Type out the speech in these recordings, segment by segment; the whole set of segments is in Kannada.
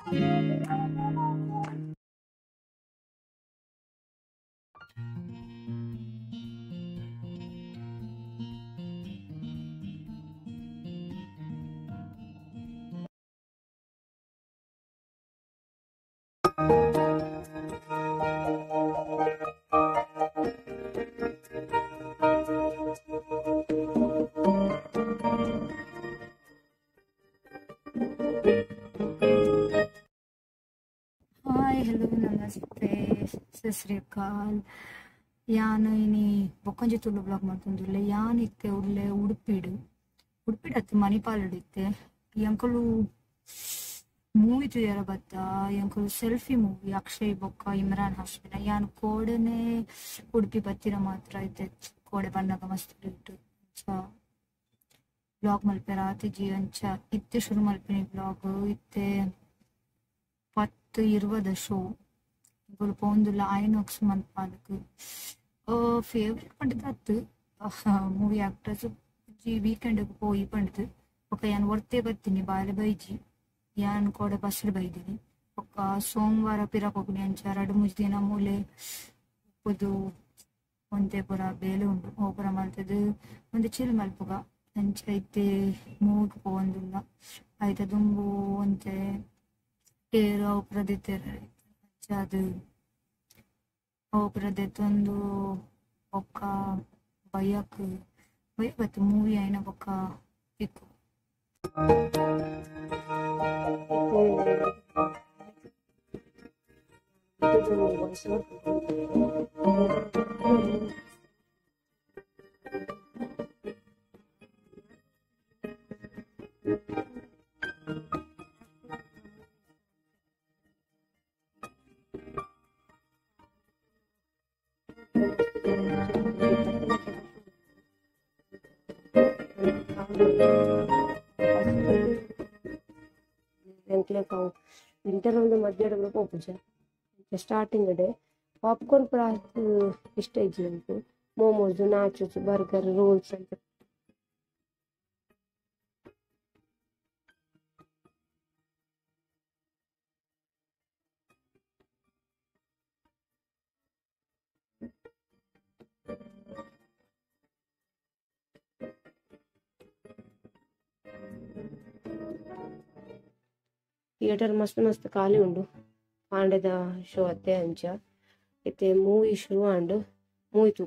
ಹಾಯ್ ಹಲೋ ನಮಸ್ತೆ ಸತ್ ಶ್ರೀ ಅಕಾಲ್. ಯಾನು ಇನಿ ಬೊಕ್ಕೊಂಜಿ ತುಳು ಬ್ಲಾಗ್ ಮಾಡ್ತೊಂದುಲ್ಲೆ ಯಾನ್ ಇತ್ತೆ ಉಳ್ಳೆ ಉಡುಪಿಡತ್ತು ಮಣಿಪಾಲಡಿತ್ತೆ ಎಂಕಲು ಮೂವಿ ತುಯರ ಬತ್ತ ಎಂಕಲು ಸೆಲ್ಫಿ ಮೂವಿ ಅಕ್ಷಯ್ ಬೊಕ್ಕ ಇಮ್ರಾನ್ ಹಾಶ್ಮಿನ ಯಾನ್ ಕೋಡೆನೆ ಉಡುಪಿ ಬತ್ತಿರ ಮಾತ್ರ ಐತೆ ಕೋಡೆ ಬಣ್ಣಗ ಮಸ್ತ್ ಇಟ್ಟು ಬ್ಲಾಗ್ ಮಲ್ಪೆರ ಆತಿಜಿ ಅಂಚ ಇತ್ತೆ ಶುರು ಮಲ್ಪಿನಿ ಬ್ಲಾಗ್ ಇತ್ತೆ 10-20 ಶೋ ఇప్పుడు పోందుల ఐనాక్స్ మన పాలకు ఫేవరెట్ పండుగ ಮೂವಿ ಆಕ್ಟರ್ಸ್ ಜಿ ವೀಕೆಂಡ್ పోయి పండుగ ఒక ಯಾನ್ ಒರ್ತೆ ಬರ್ತೀನಿ ಬಾಲೆ ಬೈಜಿ ಯಾನ್ ಕೂಡ ಬಸ್ಲು ಬೈದಿನಿ ఒక ಸೋಮವಾರ ಪಿರಪೋಗುನಿ ಅಂಚ 2-3 ದಿನ ಮೂಲೆ ಉಪ್ಪುದು ಒಂತೆ ಪುರ ಬೇಲೆ ಉಂಡು ಓಪುರ ಮಲ್ತದು ಒಂದು ಚಿಲ್ ಮಲ್ಪುಗ ಅಂಚ ಐತೆ ಮೂಗ್ ಪೋಂದುಲ್ಲ ಐತೆ ದುಂಬು ಒಂತೆ ಏರು ಅವುಪ್ರದಿತ್ತೆರ್ ಅದು ಅವುಪ್ರದೆತ್ತೊಂದು ಬೊಕ್ಕ ಬಯ್ಯಬತ್ತು ಮೂವಿ ಐನ ಬೊಕ್ಕ ಇಕ್ಕು ವಿಂಟರ್ ಒಂದು ಮಧ್ಯಾಹ್ನ ಪೋಪುಜ ಸ್ಟಾರ್ಟಿಂಗ್ ಡೇ ಪಾಪ್ಕಾರ್ನ್ ಪೂರ ಇಷ್ಟ ಇಜ್ಜಿ ಉಂಟು ಮೋಮೋಸ್ ನಾಚೋಸ್ ಬರ್ಗರ್ ರೋಲ್ಸ್ ಅಂತ ಥಿಯೇಟರ್ ಮಸ್ತ್ ಮಸ್ತ್ ಖಾಲಿ ಉಂಡು ಪಾಂಡೆದ ಶೋ ಅತ್ತೆ ಅಂಚ ಇತ್ತೆ ಮೂವಿ ಶುರು ಆಂಡು ಮೂಯ್ತು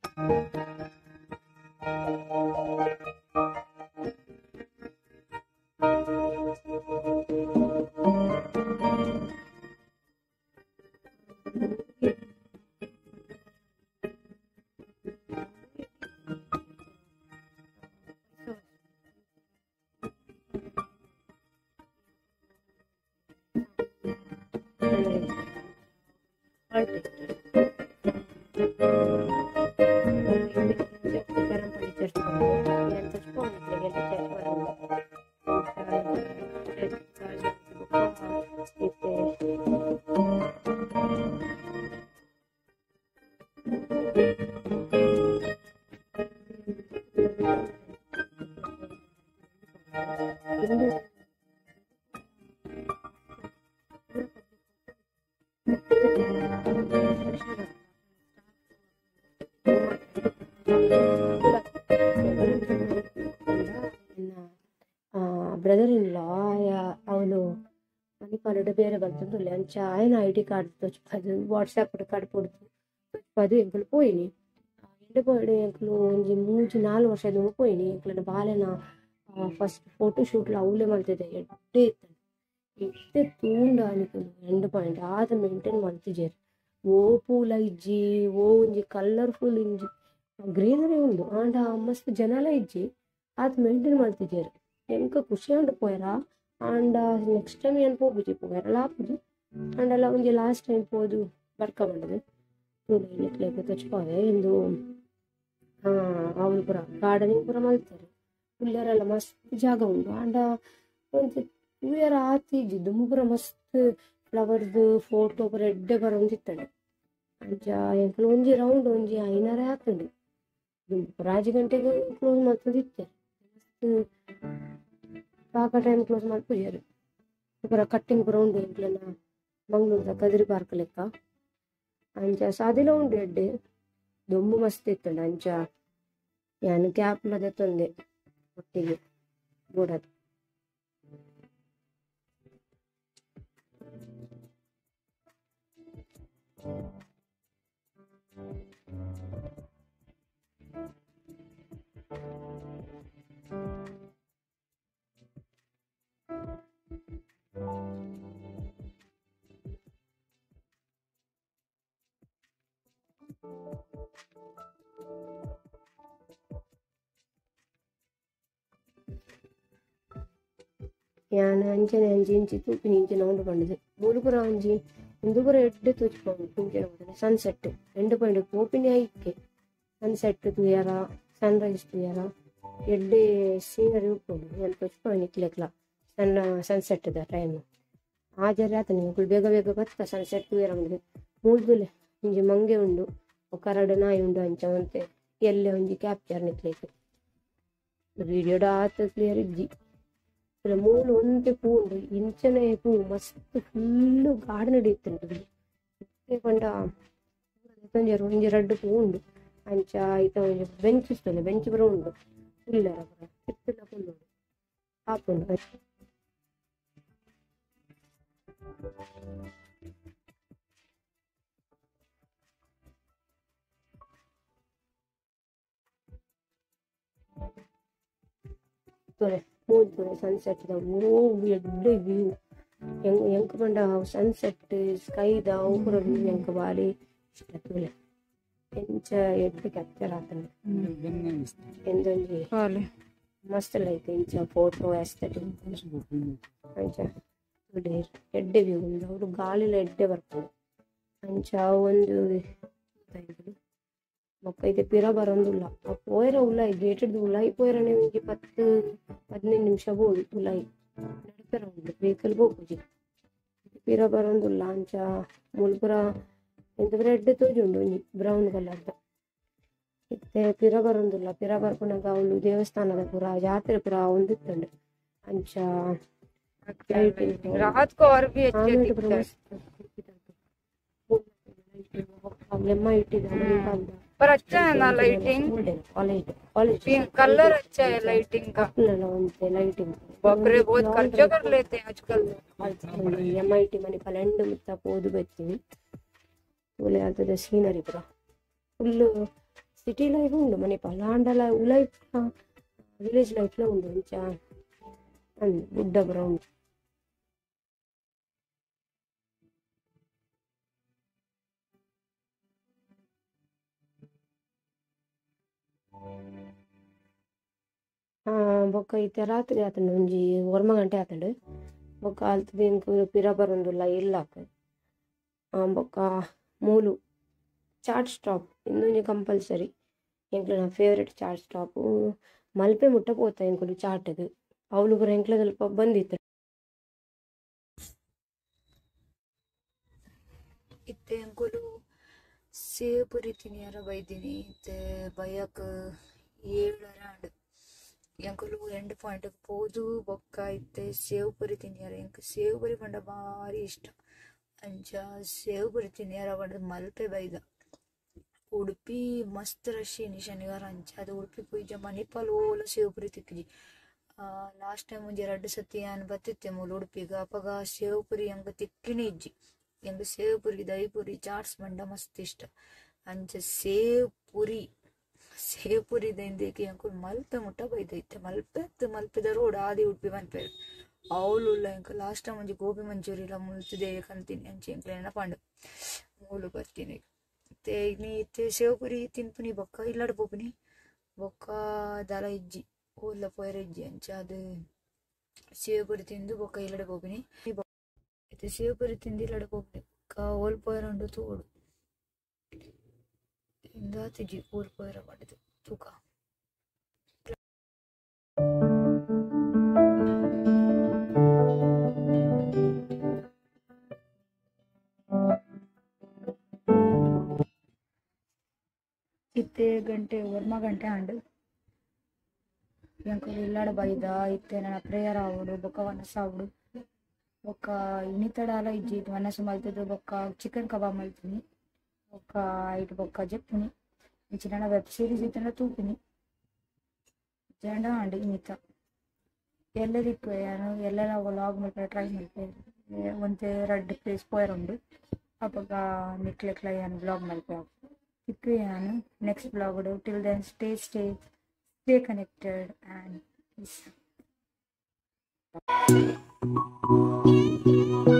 ಬ್ರದರ್ ಇನ್ ಲಾ ಅವನು ಮಣಿಪಾಲಡ್ ಬೇರೆ ಬರ್ತಂದುಲ್ಲೆ ಅಂಚ ಆಯ್ನ ಐ ಡಿ ಕಾರ್ಡ್ ತೋಚ್ಪದು ವಾಟ್ಸಾಪ್ ಕಾರ್ಡ್ ಕೊಡ್ತು ತೋಚ್ಪದು ಎಂಕುಲು ಪೋಯಿನಿ ಎಂಡೆ ಪೋಯ್ಡೆ ಎಂಕುಲು ಒಂಜಿ 3-4 ವರ್ಷದ ಪೋಯಿನಿ ಎಂಕುಲನ ಬಾಲೆನ ಫಸ್ಟ್ ಫೋಟೋ ಶೂಟ್ಲ ಅವಳೆ ಮಲ್ತಿದ್ದೆ ಎಡ್ಡೆ ಇತ್ತೆ ತೂಂಡ ಅನಿಕುಲು ಎಂಡ್ ಪಾಯಿಂಟ್ ಆದ ಮೇಂಟೈನ್ ಮಲ್ತಿಜೇರು ಓ ಪೂಲ ಇಜ್ಜಿ ಓ ಒಂಜಿ ಕಲರ್ಫುಲ್ ಇಂಜಿ ಗ್ರೀನರಿ ಉಂಡು ಆಂಡ ಮಸ್ತ್ ಜನಲ ಇಜ್ಜಿ ಆದ್ ಮೇಂಟೈನ್ ಮಲ್ತಿಜೇರು ಎಂಕ ಖುಷಿ ಉಂಡು ಪೋಯರ ಆಂಡ ನೆಕ್ಸ್ಟ್ ಟೈಮ್ ಏನು ಪೋಪುಜಿ ಪೋಯರಲ್ಲ ಆಪುಜಿ ಆಂಡಲ ಒಂಜಿ ಲಾಸ್ಟ್ ಟೈಮ್ ಪೋದು ಬರ್ಕ ಬಂಡದು ತೂಲೆ ಇಲ್ಲಿಕ್ಲೆಗ್ ತಚ್ಪಾವೆ ಎಂದು ಅವಳು ಪೂರ ಗಾರ್ಡನಿಂಗ್ ಪೂರ ಮಲ್ತಾರೆ ಪುಲ್ಲೆರೆಲ್ಲ ಮಸ್ತ್ ಜಾಗ ಉಂಡು ಆಂಡ ಒಂಜಿ ತೂಯರ ಆತಿಜಿ ದುಂಬು ಪೂರ ಮಸ್ತ್ ಫ್ಲವರ್ದು ಫೋಟೋ ಪೂರ ಎಡ್ಡೆ ಬರೋಂದಿತ್ತಡೆ ಅಂಚ ಎಂಕುಲು ಒಂಜಿ ರೌಂಡ್ ಒಂಜಿ 5:30 ಆತುಂಡು ದುಂಬು 1 ಗಂಟೆಗೆ ಕ್ಲೋಸ್ ಮಾಡ್ತದಿತ್ತೆ ಮಸ್ತ್ ಪಾಕ ಟೈಮ್ ಕ್ಲೋಸ್ ಮಾಡ್ಪುಜೆರ್ ಪೂರ ಕಟ್ಟಿಂಗ್ ಪೂರ ಉಂಡು ಎಂಕ್ಲೆನ ಮಂಗ್ಳೂರ್ದ ಕದಿರಿ ಪಾರ್ಕ್ ಲೆಕ್ಕ ಅಂಚ ಸಾದಿಲ ಉಂಡು ಎಡ್ಡೆ ದೊಂಬು ಮಸ್ತ್ ಇತ್ತಂಡ ಅಂಚ ಯಾನು ಕ್ಯಾಪ್ಲದೆ ತಂದೆ ಒಟ್ಟಿಗೆ ಗೋಡದು. ಯಾನ್ ಅಂಚನೆ ಅಂಚಿ ಇಂಚಿ ತೂಪಿನಿ ಇಂಚಿನ ಉಂಡು ಪಂಡದು ಮೂಲು ಒಂಜಿ ಇಂದು ಪೂರ ಎಡ್ಡೆ ತೂಚಿಪೋಂಡು ಇಂಚಿನ ಉಂಡು ಸನ್ಸೆಟ್ 2 ಪಾಯಿಂಟ್ ಪೋಪಿನಿ ಐಕ್ಕೆ ಸನ್ಸೆಟ್ ತೂಯರ ಸನ್ರೈಸ್ ತೂಯರ ಎಡ್ಡೆ ಸೀನರಿ ಉಪ್ಪುಂಡು ನಾನು ತೂಚಿಪೋಂಡು ಇಕ್ಲೆಕ್ಲ ಸನ್ಸೆಟ್ ದ ಟೈಮ್ ಆಜರೆ ಆತನಿ ಅಂಕುಲು ಬೇಗ ಬೇಗ ಬತ್ತ ಸನ್ಸೆಟ್ ತೂಯರ ಮುಂದೆ ಮೂಲ್ದುಲೆ ಇಂಜಿ ಮಂಗೆ ಉಂಡು ಕರಡು ನಾಯಿ ಉಂಡು ಅಂಚ ಅಂತೆ ಎಲ್ಲೆ ಒಂಜಿ ಕ್ಯಾಪ್ಚರ್ ನಿಕ್ಲೇಕು ವಿಡಿಯೋಡ ಆತ ಕ್ಲಿಯರ್ ಇಜ್ಜಿ ಮೂಲು ಒಂದೇ ಪೂ ಉಂಡು ಇಂಚನೆ ಪೂ ಮಸ್ತ್ ಫುಲ್ಲು ಗಾರ್ಡನ್ ಹಿಡಿಯುತ್ತುಂಟು ಪಂಡ ಒಂಜಿ 2 ಪೂ ಉಂಡು ಅಂಚ ಐತ ಒಂಜಿ ಬೆಂಚ್ ಇಸ್ತಲೆ ಬೆಂಚ್ ಪೂರ ಉಂಡು ಫುಲ್ಲರ ಪೂರ ಇತ್ತಲ್ಲ ಫುಲ್ ಉಂಡು ಹಾಪುಂಡು ಮೂಲ್ಪುರ ಸನ್ಸೆಟ್ ದ ಎಡ್ಡೆ ವ್ಯೂ ಎಂಕ್ ಪಂಡ ಸನ್ಸೆಟ್ ಸ್ಕೈದ ಪೂರ ವ್ಯೂ ಎಂಕ್ ಬಾರಿ ಇಷ್ಟ ತುಲೆ ಎಂಚ ಎಡ್ಡೆ ಕ್ಯಾಪ್ಚರ್ ಆತಂಡ ಎಂದೊಂಜಿ ಮಸ್ತ್ ಲೈಕ್ ಇಂಚ ಫೋಟೋ ಎಸ್ಥೆಟಿಕ್ ಅಂಚ ತುಲೆ ಎಡ್ಡೆ ವ್ಯೂ ಉಂಡು ಅವ್ರು ಗಾಳಿಲ ಎಡ್ಡೆ ಬರ್ಪುಂಡು ಅಂಚ ಒಂದು ಬೊಕ್ಕ ಐತೆ ಪಿರ ಬರೋಂದುಲ್ಲ ಆ ಪೋಯರ ಉಲಾಯಿ ಗೇಟೆಡ್ ಉಲಾಯಿ ಪೋಯರನೆ ಒಂಜಿ 10-15 ನಿಮಿಷ ಬೋಡು ಉಲಾಯಿ ನಡುಪೆರ ಉಂಡು ವೆಹಿಕಲ್ ಬೋಪುಜಿ ಪಿರ ಬರೋಂದುಲ್ಲ ಅಂಚ ಮುಲ್ಪುರ ಎಂತ ಪೂರ ಎಡ್ಡೆ ತೋಜುಂಡು ಒಂಜಿ ಬ್ರೌನ್ ಕಲರ್ದ ಇತ್ತೆ ಪಿರ ಬರೋಂದುಲ್ಲ ಪಿರ ಬರ್ಪುನಗ ಅವಳು ದೇವಸ್ಥಾನದ ಪೂರ ಜಾತ್ರೆ ಪೂರ ಒಂದಿತ್ತುಂಡು ಅಂಚ ಲೆಮ್ಮ ಇಟ್ಟಿದ ಮಣಿಪಾಲ್ದ पर अच्छा है ना लाइटिंग कलर अच्छा है लाइटिंग का लाइटिंग बाप रे बहुत खर्चा कर लेते हैं आजकल MIT मणिपाल ಎಂಡ್ ಮುತ್ತ ಪೋದು ಬರ್ತೀವಿ ಒಳ್ಳೆ ಆಗ್ತದೆ ಸೀನರಿ ಪೂರ ಫುಲ್ಲು ಸಿಟಿ ಲೈಫ್ ಉಂಡು ಮಣಿಪಾಲ ಆಂಡಲ ಲೈಫ್ ವಿಲೇಜ್ ಲೈಫ್ಲ ಉಂಡು ಅಂಚ ಗುಡ್ಡ ಪೂರ ಉಂಡು ಬೊಕ್ಕ ಇತ್ತೆ ರಾತ್ರಿ ಆತಂಡು ಒಂಜಿ 1 ಗಂಟೆ ಆತಂಡು ಬೊಕ್ಕ ಆಲ್ತದ ಎಂಕ್ ಪಿರ ಬರೋಂದುಲ್ಲ ಇಲ್ಲಾಕ ಬೊಕ್ಕ ಮೂಲು ಚಾಟ್ ಸ್ಟಾಪ್ ಇಂದೊಂಜಿ ಕಂಪಲ್ಸರಿ ಎಂಕ್ಲ ನಾ ಫೇವ್ರೆಟ್ ಚಾಟ್ ಸ್ಟಾಪ್ ಮಲ್ಪೆ ಮುಟ್ಟ ಪೋತ ಎಂಕುಲು ಚಾಟದು ಅವಳು ಪೂರ ಎಂಕ್ಲ ಸ್ವಲ್ಪ ಬಂದಿತ್ತು ಇತ್ತೆ ಎಂಕುಲು ಸೇವ್ ಪುರಿ ತಿನಿಯರ ಬೈದಿನಿ ಇತ್ತೆ ಬಯಕ್ 7 ಅರಾಂಡ್ ಎಂಕುಲು ಎಂಡ್ ಪಾಯಿಂಟ್ ಪೋದು ಬೊಕ್ಕ ಇತ್ತೆ ಸೇವ್ ಪುರಿ ತಿನಿಯರ ಎಂಕ್ ಸೇವ್ ಪುರಿ ಪಂಡ ಬಾರಿ ಇಷ್ಟ ಅಂಚ ಸೇವ್ ಪುರಿ ತಿನಿಯರ ಪಂಡ ಮಲ್ಪೆ ಬೈದ ಉಡುಪಿ ಮಸ್ತ್ ರಶ್ ಇನಿ ಶನಿವಾರ ಅಂಚ ಅದು ಉಡುಪಿ ಪೋಯ್ಜ ಮಣಿಪಾಲ್ ಓಲ ಸೇವ್ ಪುರಿ ತಿಕ್ಕಜಿ ಲಾಸ್ಟ್ ಟೈಮ್ ಒಂಜಿ 2 ಸತಿ ನಾನು ಬತ್ತಿತ್ತೆ ಮೂಲ ಉಡುಪಿಗ ಅಪಗ ಸೇವ್ ಪುರಿ ಎಂಕ್ ತಿಕ್ಕಿನಿ ಇಜ್ಜಿ ಎಂಕ್ ಸೇವ್ ಪುರಿ ದಹಿ ಪುರಿ ಚಾಟ್ಸ್ ಪಂಡ ಮಸ್ತ್ ಇಷ್ಟ ಅಂಚ ಸೇವ್ ಪುರಿ ದೈಂದೇಕಿ ಎಂಕುಲು ಮಲ್ಪೆ ಮುಟ್ಟ ಬೈದೈತೆ ಮಲ್ಪೆದ ರೋಡ್ ಆದಿ ಉಡುಪಿ ಮಲ್ಪೆ ಅವಳು ಎಂಕ್ ಲಾಸ್ಟ್ ಟೈಮ್ ಒಂಜಿ ಗೋಬಿ ಮಂಚೂರಿಲ ಮುಲ್ತುದೆ ಕಂತೀನಿ ಅಂಚೆ ಎಂಕ್ಲ ನೆನಪಂಡು ಮೂಲು ಬರ್ತೀನಿ ಮತ್ತೆ ನೀ ಇತ್ತೆ ಸೇವ್ ಪುರಿ ತಿನ್ಪುನಿ ಬೊಕ್ಕ ಇಲ್ಲಡ ಪೋಪುನಿ ಬೊಕ್ಕ ದಲ ಇಜ್ಜಿ ಓಲ್ಲ ಪೋಯರ ಇಜ್ಜಿ ಅಂಚ ಅದು ಸೇವ್ ಪುರಿ ತಿಂದು ಬೊಕ್ಕ ಇಲ್ಲಡ ಪೋಪುನಿ ಇತ್ತೆ ಸೇವ್ ಪುರಿ ತಿಂದು ಇಲ್ಲಡ ಪೋಪುನಿ ಬೊಕ್ಕ ಓಲ್ ಪೋಯರ ಉಂಡು ತೋಡು ಇಂದ ತಿಜಿ ಓಲ್ ಪೋಯರ ಮಾಡಿದ್ದು ತೂಕ ಇತ್ತೆ ಗಂಟೆ 1 ಗಂಟೆ ಆಂಡು ಎಂಕುಲು ಇಲ್ಲಡ ಬೈದ ಇತ್ತೆ ನನ್ನ ಪ್ರೇಯರ್ ಆವಡು ಬೊಕ್ಕ ವನಸ ಆವಡು ఒక ಇನ್ನಿತಡಾಲ ಇಜ್ಜಿ ಮನಸ್ಸು ಮಲ್ತದ್ದು ಬೊಕ್ಕ ಚಿಕನ್ ಕಬಾಬ್ ಮಲ್ತೀನಿ ఒక ಐದು ಬೊಕ್ಕ ಜಪ್ಪುನಿ ಇಂಚಿನ ವೆಬ್ ಸೀರೀಸ್ ಇತ್ತಂಡ ತೂಪಿನಿ ಜಂಡ ಅಂಡಿ ಇನ್ನಿತ ಎಲ್ಲರಿಗೂ ನಾನು ಎಲ್ಲೆಲ್ಲ ವ್ಲಾಗ್ ಮಲ್ಪೆ ಟ್ರೈ ಮಲ್ಪೆ ಒಂತೆ ರಡ್ಡ್ ಪ್ಲೇಸ್ ಪೋಯರುಂಡು ಅವಾಗ ನಿಕ್ಲೆಕ್ಲ ಏನು ವ್ಲಾಗ್ ಮಲ್ಪೆ ಇಕ್ಕು ನಾನು next vlog till then stay connected and